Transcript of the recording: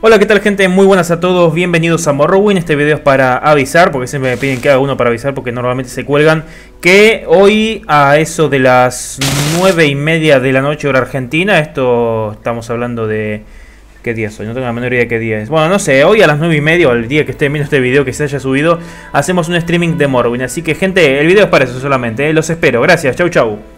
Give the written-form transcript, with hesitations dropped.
Hola, ¿qué tal, gente? Muy buenas a todos, bienvenidos a Morrowind. Este video es para avisar, porque siempre me piden que haga uno para avisar, porque normalmente se cuelgan, que hoy a eso de las 9:30 de la noche hora argentina, esto estamos hablando de... ¿Qué día soy? No tengo la menor idea de qué día es. Bueno, no sé, hoy a las 9:30 o el día que estén viendo este video que se haya subido, hacemos un streaming de Morrowind. Así que, gente, el video es para eso solamente, Los espero, gracias, chau chau.